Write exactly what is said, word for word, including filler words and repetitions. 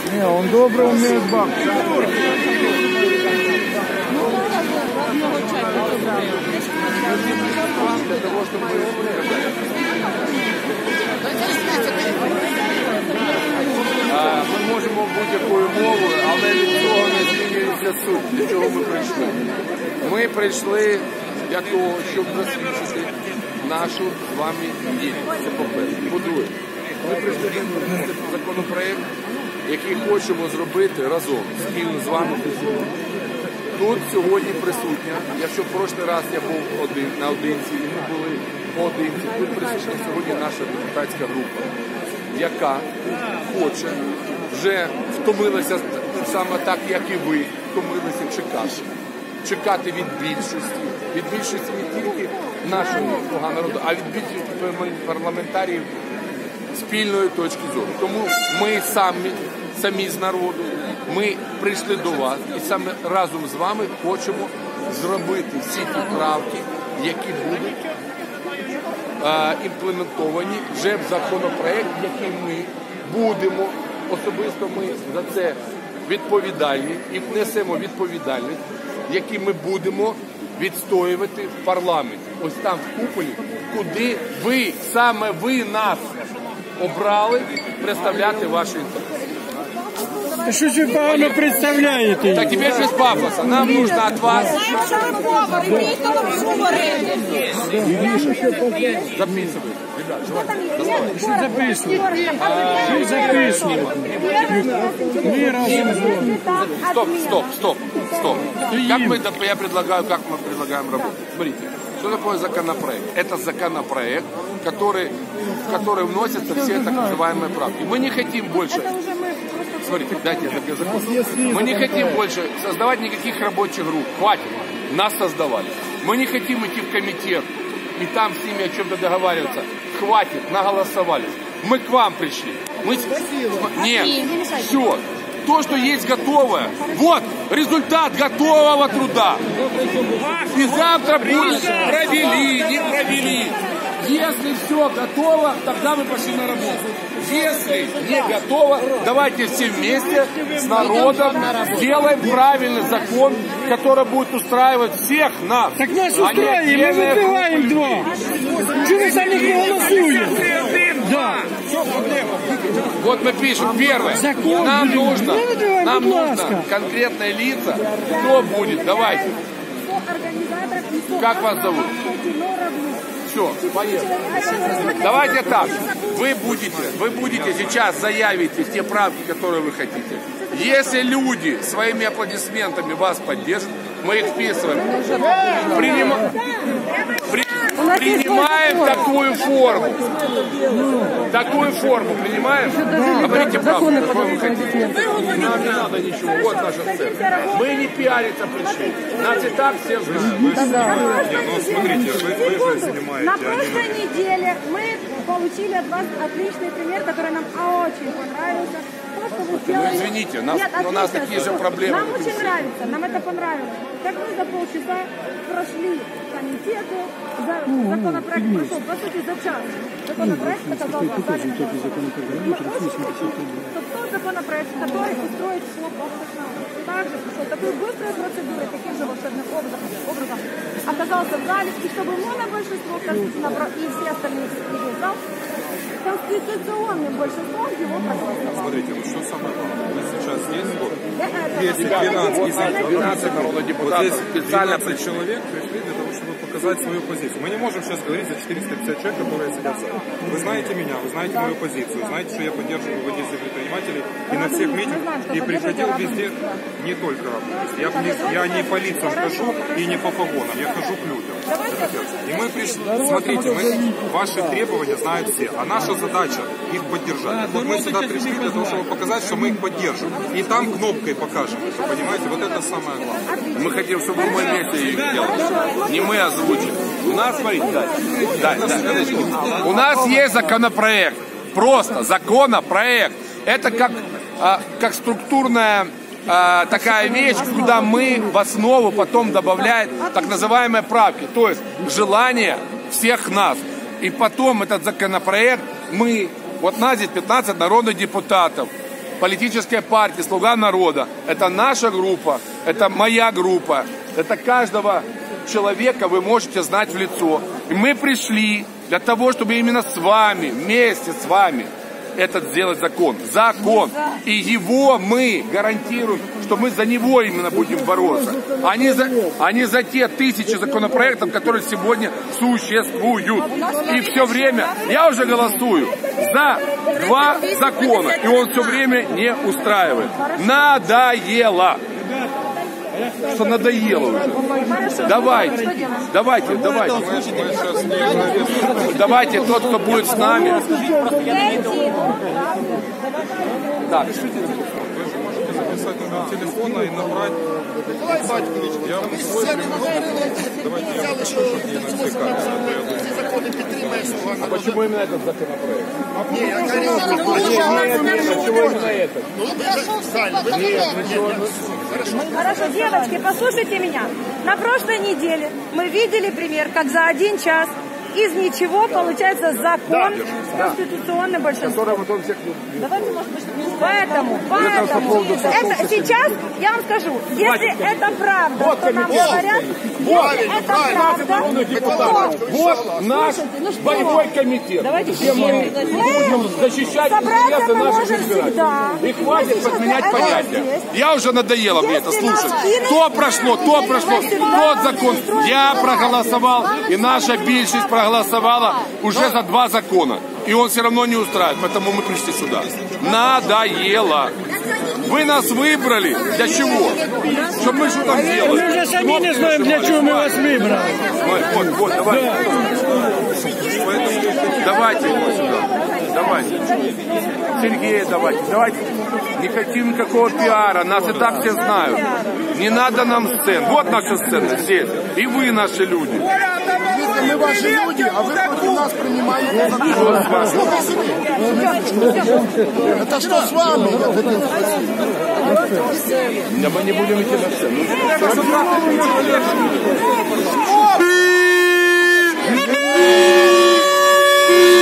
Не, он добрый, умеет бабки. Для того, щоб ми ми можемо будь-якою мовою, але від цього не змінюється суть, для чого ми прийшли. Ми прийшли для того, щоб засвідчити нашу з вами єдність. Це по-перше. По-друге, ми прийшли до законопроект, який хочемо зробити разом, спільно з вами. Тут сьогодні присутня, якщо в прошлий раз я був один, наодинці, і ми були поодинці, тут присутня сьогодні наша депутатська група, яка хоче, вже втомилася саме так, як і ви, втомилися чекати. Чекати від більшості, від більшості не тільки нашого слуга народу, а від більшості парламентарів спільної точки зору. Тому ми самі, самі з народу, ми прийшли до вас і саме разом з вами хочемо зробити всі ті правки, які будуть е, імплементовані вже в законопроект, який ми будемо, особисто ми за це відповідальні і внесемо відповідальність, які ми будемо відстоювати в парламенті. Ось там в куполі, куди ви, саме ви нас обрали представляти ваші інтереси. Что же погано представляете? Так теперь без пафоса. Нам нужно от вас... Записывай. Ребят, давай. Что записывать? Что записывать? Мы разом. Стоп, стоп, стоп, стоп. Как мы, я предлагаю, как мы предлагаем работать. Смотрите, что такое законопроект? Это законопроект, который, в который вносятся все так называемые правки. Мы не хотим больше... Смотрите, дайте я закончу. Мы не хотим больше создавать никаких рабочих групп. Хватит. Нас создавали. Мы не хотим идти в комитет и там с ними о чем-то договариваться. Хватит. Наголосовались. Мы к вам пришли. Мы... Нет. Все. То, что есть готовое. Вот результат готового труда. И завтра будет провели, не провели. Если все готово, тогда мы пошли на работу. Если не готово, давайте все вместе с народом сделаем правильный закон, который будет устраивать всех нас. Так нас устраиваем, мы выпиваем два. Чего вы за них не голосуете? Да. Вот мы пишем, первое, закон, нам блин. нужно, Ну, нам давай, нужно конкретные лица, кто будет, давайте. Как вас зовут? Все, поехали. Давайте так. Вы будете, вы будете сейчас заявите те правки, которые вы хотите. Если люди своими аплодисментами вас поддержат, мы их вписываем. Приним... При... Принимаем такую форму. Такую форму принимаем. Говорите правду, какую вы хотите. Нам не надо ничего. Вот наша цель. Мы не пиариться пришли. Нас и так все знают. Ну, смотрите, вы, вы же занимаете... На прошлой неделе мы получили от вас отличный пример, который нам очень понравился. То, что вы сделали... Ну, извините, нас, Нет, у нас такие же проблемы. Нам очень нравится, нам это понравилось. Как мы за полчаса прошли комитету, за, законопроект прошел, по сути, за час. Законопроект оказался в зале. Мы очень хотим, чтобы тот законопроект, который устроит все достаточно так же, что такой быстрой процедурой, таким же волшебным образом, образом оказался в зале, и чтобы монобольшинство и все остальные пришли в зал, конституционным большинством его проголосовало. Смотрите, вот что самое главное, мы сейчас здесь, вот, двести двенадцать, двенадцать народных депутатов вот здесь специально двенадцать человек пришли для того, чтобы показать свою позицию. Мы не можем сейчас говорить за четыреста пятьдесят человек, которые сидят в зале. Вы знаете меня, вы знаете мою позицию, знаете, что я поддерживаю в Одессе предпринимателей и на всех митингах, и приходил везде, не только в Одессе. Я, не, я не по лицам хожу и не по погонам, я хожу к людям. И мы пришли, смотрите, мы, ваши требования знают все, а наша задача их поддержать. Вот мы сюда пришли для того, чтобы показать, что мы их поддержим. И там кнопкой покажем это, понимаете? Вот это самое главное. Мы хотим, чтобы мы вместе их делали. Не мы озвучим. У нас, смотрите, да, да, да, у нас есть законопроект. Просто законопроект. Это как, а, как структурная а, такая вещь, куда мы в основу потом добавляем так называемые правки. То есть желание всех нас. И потом этот законопроект мы, вот нас здесь пятнадцать народных депутатов, политическая партия «Слуга народа». Это наша группа, это моя группа, это каждого человека вы можете знать в лицо. И мы пришли для того, чтобы именно с вами, вместе с вами, этот сделать закон. Закон. И его мы гарантируем, что мы за него именно будем бороться. А не за, а не за те тысячи законопроектов, которые сегодня существуют. И все время, я уже голосую за два закона, и он все время не устраивает. Надоело. Что надоело уже. Давайте, давайте, давайте. Давайте тот, кто будет с нами. Так. Вы же можете записать номер телефона и набрать. Я вам свой Давайте я напишу, что не настыкается. А почему именно этот законопроект? Не, я говорил, почему именно этот? Хорошо, девочки, послушайте меня. На прошлой неделе мы видели пример, как за один час из ничего получается закон с конституционным большинством. Давайте, может быть, поэтому, поэтому, это сейчас, я вам скажу, если это правда, вот то нам говорят, если это правда, вот наш боевой комитет, где мы будем защищать интересы наших избирателей. И хватит подменять понятия. Я уже надоело мне это слушать. То прошло, то прошло, тот закон. Я проголосовал, и наша більшість проголосовала уже за два закона. И он все равно не устраивает, поэтому мы пришли сюда. Надоело. Вы нас выбрали. Для чего? Чтобы мы что там делали? Мы же сами не знаем, для чего мы вас выбрали. Вот, вот, вот, давайте. Давайте его сюда. Давайте. Сергей, давайте. Давайте. Не хотим никакого пиара. Нас и так все знают. Не надо нам сцен. Вот наша сцена здесь. И вы наши люди. мы ваши люди, а вы против нас принимаете закон. Это что с вами? Да мы не будем идти на сцену. Стоп!